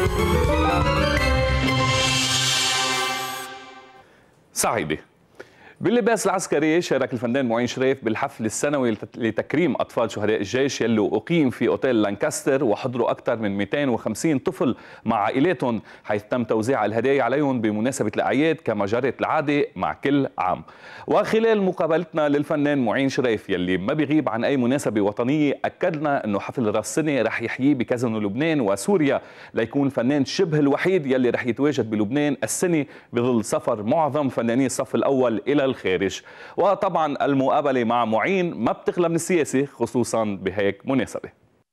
صعيدي. باللباس العسكري شارك الفنان معين شريف بالحفل السنوي لتكريم أطفال شهداء الجيش يلي أقيم في أوتيل لانكاستر، وحضروا أكثر من 250 طفل مع عائلاتهم، حيث تم توزيع الهدايا عليهم بمناسبة الأعياد كما جرت العادة مع كل عام. وخلال مقابلتنا للفنان معين شريف يلي ما بيغيب عن أي مناسبة وطنية، أكد لنا أنه حفل راس السنة رح يحييه بكازينو لبنان وسوريا، ليكون الفنان شبه الوحيد يلي رح يتواجد بلبنان السنة بظل سفر معظم فناني الصف الأول إلى الخارج. وطبعا المقابلة مع معين ما بتخلى من السياسة، خصوصا بهيك مناسبة.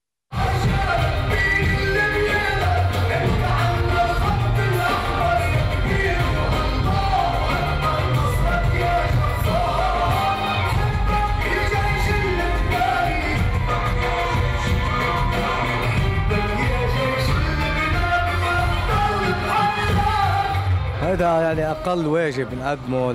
هذا يعني أقل واجب نقدمه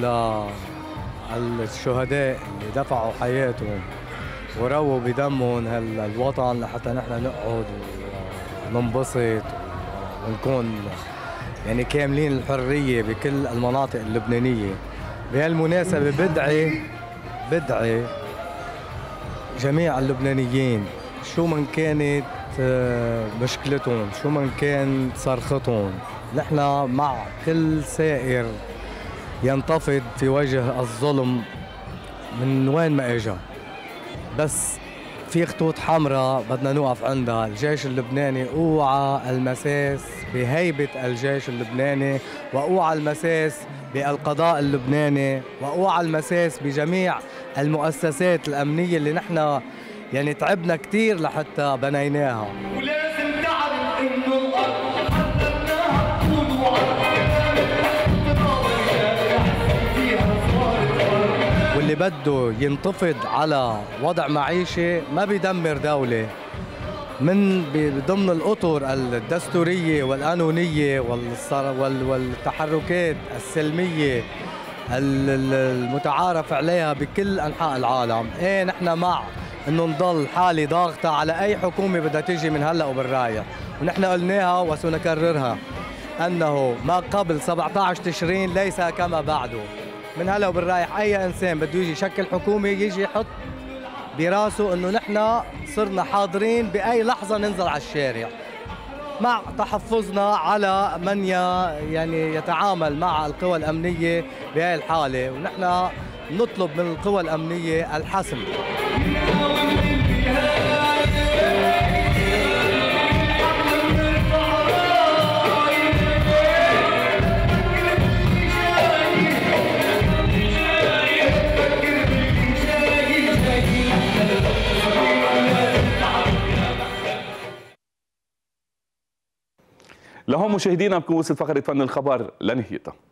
للشهداء اللي دفعوا حياتهم ورووا بدمهم الوطن لحتى نحن نقعد وننبسط ونكون يعني كاملين الحرية بكل المناطق اللبنانية. بهالمناسبة بدعي جميع اللبنانيين شو من كانت مشكلتهم، شو من كانت صرختهم، نحن مع كل سائر ينتفض في وجه الظلم من وين ما اجى، بس في خطوط حمراء بدنا نوقف عندها. الجيش اللبناني اوعى المساس بهيبة الجيش اللبناني، واوعى المساس بالقضاء اللبناني، واوعى المساس بجميع المؤسسات الأمنية اللي نحن يعني تعبنا كثير لحتى بنيناها. ولازم تعرف انه الارض حررناها طول واللي بده ينتفض على وضع معيشي ما بيدمر دولة. من ضمن الأطر الدستورية والقانونية والتحركات السلمية المتعارف عليها بكل أنحاء العالم، إيه نحن مع إنه نضل حالة ضاغطة على أي حكومة بدها تيجي من هلا وبالرايح، ونحن قلناها وسنكررها أنه ما قبل 17 تشرين ليس كما بعده. من هلا وبالرايح أي إنسان بده يجي يشكل حكومة يجي يحط براسه إنه نحن صرنا حاضرين بأي لحظة ننزل على الشارع، مع تحفظنا على من يعني يتعامل مع القوى الأمنية بهذه الحالة، ونحن نطلب من القوى الأمنية الحسم. لهم مشاهدينا بكون وصلت فقرة فن الخبر لنهايتها.